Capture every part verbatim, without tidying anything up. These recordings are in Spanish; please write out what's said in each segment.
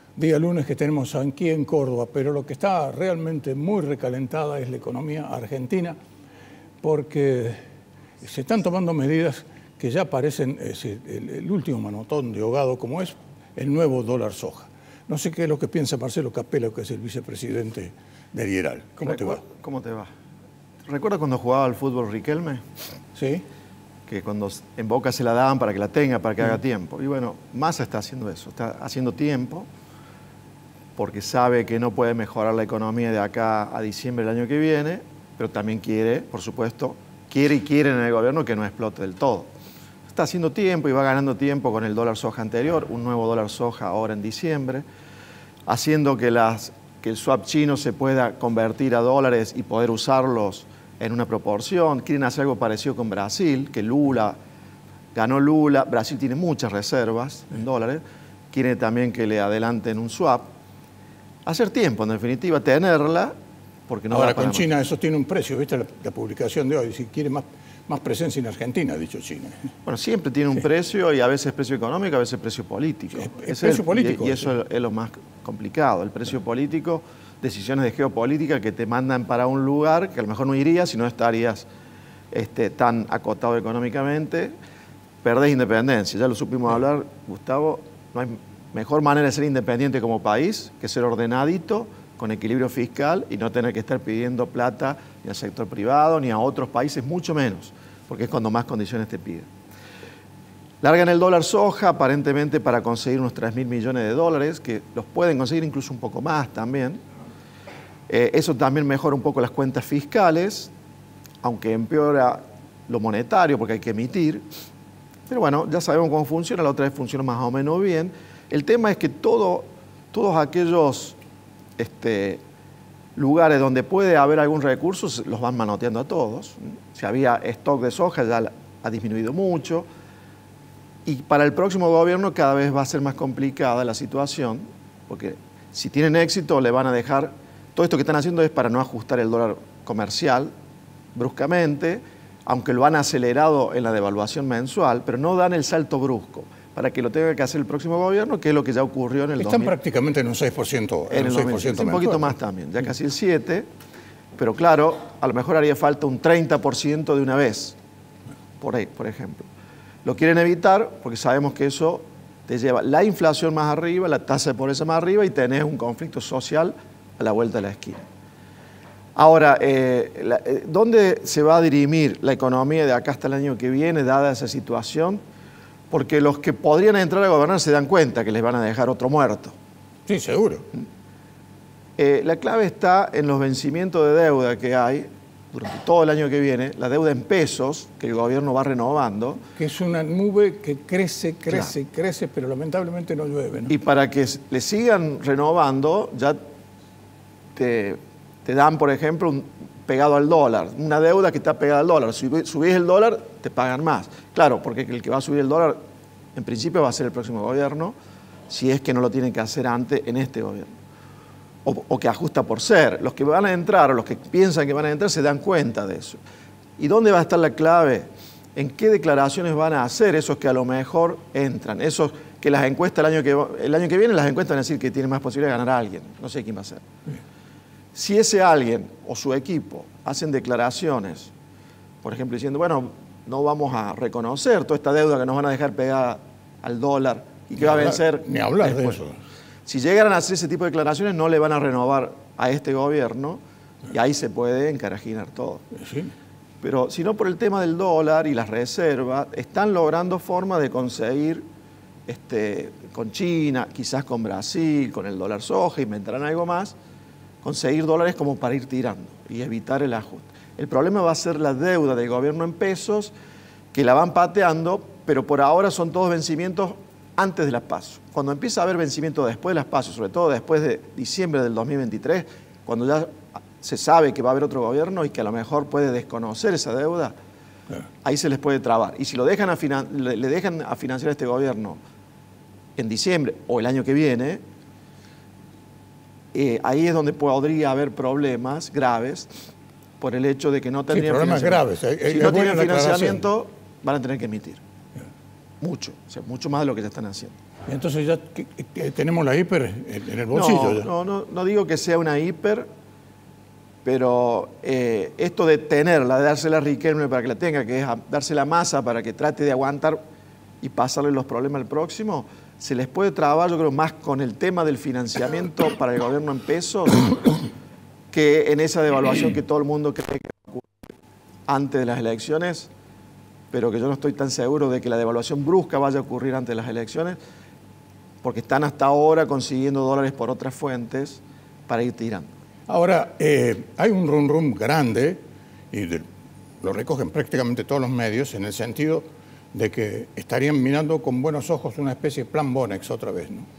día lunes que tenemos aquí en Córdoba, pero lo que está realmente muy recalentada es la economía argentina, porque se están tomando medidas que ya parecen es el, el último manotón de ahogado, como es el nuevo dólar soja. No sé qué es lo que piensa Marcelo Capello, que es el vicepresidente de Rieral. ¿Cómo te va? ¿Cómo te va? ¿Recuerdas cuando jugaba al fútbol Riquelme? Sí. Que cuando en Boca se la daban para que la tenga, para que mm. haga tiempo. Y bueno, Massa está haciendo eso, está haciendo tiempo, porque sabe que no puede mejorar la economía de acá a diciembre del año que viene, pero también quiere, por supuesto, quiere y quiere en el gobierno que no explote del todo. Está haciendo tiempo y va ganando tiempo con el dólar soja anterior, un nuevo dólar soja ahora en diciembre, haciendo que, las, que el swap chino se pueda convertir a dólares y poder usarlos en una proporción. Quieren hacer algo parecido con Brasil, que Lula, ganó Lula, Brasil tiene muchas reservas en dólares, quiere también que le adelanten un swap. Hacer tiempo, en definitiva, tenerla, porque no Ahora, da para con China más. eso tiene un precio, ¿viste la, la publicación de hoy? Si quiere más, más presencia en Argentina, ha dicho China. Bueno, siempre tiene un sí. precio, y a veces precio económico, a veces precio político. Es, es es precio el, político. Y, y eso sí. es lo más complicado, el precio sí. político, decisiones de geopolítica que te mandan para un lugar que a lo mejor no irías si no estarías este, tan acotado económicamente, perdés independencia. Ya lo supimos sí. hablar, Gustavo, no hay mejor manera de ser independiente como país que ser ordenadito, con equilibrio fiscal y no tener que estar pidiendo plata ni al sector privado ni a otros países, mucho menos, porque es cuando más condiciones te piden. Largan el dólar soja aparentemente para conseguir unos tres mil millones de dólares, que los pueden conseguir incluso un poco más también. Eh, eso también mejora un poco las cuentas fiscales, aunque empeora lo monetario porque hay que emitir. Pero bueno, ya sabemos cómo funciona, la otra vez funcionó más o menos bien. El tema es que todo, todos aquellos este, lugares donde puede haber algún recurso los van manoteando a todos. Si había stock de soja ya ha disminuido mucho. Y para el próximo gobierno cada vez va a ser más complicada la situación, porque si tienen éxito le van a dejar... Todo esto que están haciendo es para no ajustar el dólar comercial bruscamente, aunque lo han acelerado en la devaluación mensual, pero no dan el salto brusco para que lo tenga que hacer el próximo gobierno, que es lo que ya ocurrió en el Están dos mil. prácticamente en un seis por ciento. En, en el seis por ciento un poquito más también, ya casi el siete por ciento, pero claro, a lo mejor haría falta un treinta por ciento de una vez, por ahí, por ejemplo. Lo quieren evitar porque sabemos que eso te lleva la inflación más arriba, la tasa de pobreza más arriba y tenés un conflicto social a la vuelta de la esquina. Ahora, eh, la, eh, ¿dónde se va a dirimir la economía de acá hasta el año que viene, dada esa situación? Porque los que podrían entrar a gobernar se dan cuenta que les van a dejar otro muerto. Sí, seguro. Eh, la clave está en los vencimientos de deuda que hay durante todo el año que viene, la deuda en pesos que el gobierno va renovando. Que es una nube que crece, crece, claro. crece, pero lamentablemente no llueve, ¿no? Y para que le sigan renovando, ya te, te dan, por ejemplo, un, pegado al dólar, una deuda que está pegada al dólar. Si subís el dólar, te pagan más. Claro, porque el que va a subir el dólar, en principio, va a ser el próximo gobierno, si es que no lo tienen que hacer antes en este gobierno. O, o que ajusta por ser. Los que van a entrar o los que piensan que van a entrar se dan cuenta de eso. ¿Y dónde va a estar la clave? ¿En qué declaraciones van a hacer esos que a lo mejor entran? Esos que las encuestas el año que, el año que viene, las encuestas van a decir que tienen más posibilidad de ganar a alguien. No sé quién va a ser. Si ese alguien o su equipo hacen declaraciones, por ejemplo, diciendo, bueno, no vamos a reconocer toda esta deuda que nos van a dejar pegada al dólar y que va a vencer... Ni hablar después. de eso. Si llegaran a hacer ese tipo de declaraciones, no le van a renovar a este gobierno y ahí se puede encarajinar todo. Sí. Pero si no, por el tema del dólar y las reservas, están logrando formas de conseguir este, con China, quizás con Brasil, con el dólar soja, inventarán algo más, conseguir dólares como para ir tirando y evitar el ajuste. El problema va a ser la deuda del gobierno en pesos, que la van pateando, pero por ahora son todos vencimientos antes de las PASO. Cuando empieza a haber vencimiento después de las PASO, sobre todo después de diciembre del dos mil veintitrés, cuando ya se sabe que va a haber otro gobierno y que a lo mejor puede desconocer esa deuda, claro. Ahí se les puede trabar. Y si lo dejan a le, le dejan a financiar a este gobierno en diciembre o el año que viene, eh, ahí es donde podría haber problemas graves por el hecho de que no tendrían sí, problemas graves. Si no tienen financiamiento, van a tener que emitir. Mucho, o sea, mucho más de lo que ya están haciendo. Entonces ya que, que tenemos la hiper en el bolsillo. No, ya. no, no, no digo que sea una hiper, pero eh, esto de tenerla, de dársela a Riquelme para que la tenga, que es darse la masa para que trate de aguantar y pasarle los problemas al próximo, se les puede trabajar, yo creo, más con el tema del financiamiento para el gobierno en pesos que en esa devaluación que todo el mundo cree que va a ocurrir antes de las elecciones, pero que yo no estoy tan seguro de que la devaluación brusca vaya a ocurrir antes de las elecciones, porque están hasta ahora consiguiendo dólares por otras fuentes para ir tirando. Ahora, eh, hay un rum rum grande, y de, lo recogen prácticamente todos los medios, en el sentido de que estarían mirando con buenos ojos una especie de plan Bonex otra vez, ¿no?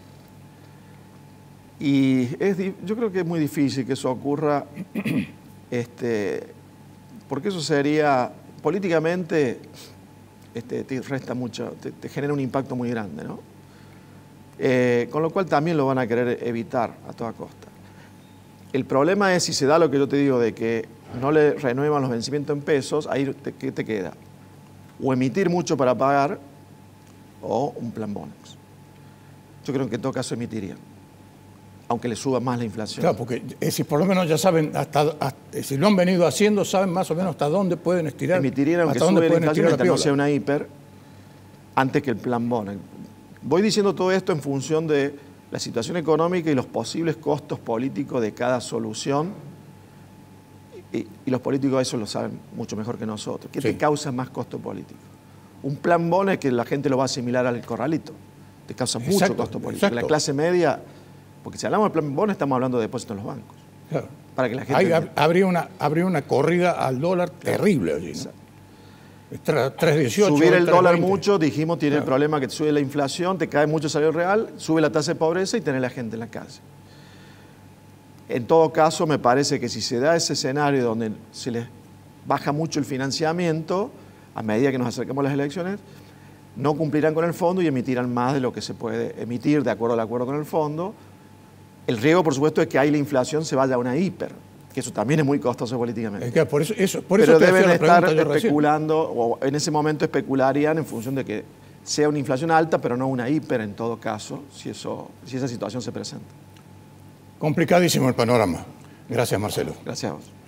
Y es, yo creo que es muy difícil que eso ocurra, este, porque eso sería, políticamente, este, te resta mucho, te, te genera un impacto muy grande, ¿no? Eh, con lo cual también lo van a querer evitar a toda costa. El problema es si se da lo que yo te digo de que no le renuevan los vencimientos en pesos, ahí te, ¿qué te queda? O emitir mucho para pagar o un plan Bonex. Yo creo que en todo caso emitirían, aunque le suba más la inflación. Claro, porque eh, si por lo menos ya saben, hasta, hasta, si lo han venido haciendo, saben más o menos hasta dónde pueden estirar. Emitirían aunque hasta dónde sube la pueden inflación, estirar la no sea una hiper, antes que el plan Bonex. Voy diciendo todo esto en función de la situación económica y los posibles costos políticos de cada solución. Y, y los políticos eso lo saben mucho mejor que nosotros. ¿Qué sí. te causa más costo político? Un plan Bonex que la gente lo va a asimilar al corralito. Te causa mucho exacto, costo político. Exacto. La clase media, porque si hablamos de plan Bonex estamos hablando de depósitos en los bancos. Claro. Para que la gente Hay, habría, una, habría una corrida al dólar terrible allí, ¿no? tres dieciocho, subir el dólar mucho, dijimos, tiene claro. el problema que te sube la inflación, te cae mucho el salario real, sube la tasa de pobreza y tenés la gente en la calle. En todo caso, me parece que si se da ese escenario donde se les baja mucho el financiamiento, a medida que nos acercamos a las elecciones, no cumplirán con el fondo y emitirán más de lo que se puede emitir de acuerdo al acuerdo con el fondo. El riesgo, por supuesto, es que ahí la inflación se vaya a una hiper, que eso también es muy costoso políticamente. Es que por eso, eso, por Pero eso deben estar especulando, o en ese momento especularían en función de que sea una inflación alta, pero no una hiper en todo caso, si, eso, si esa situación se presenta. Complicadísimo el panorama. Gracias, Marcelo. Gracias a vos.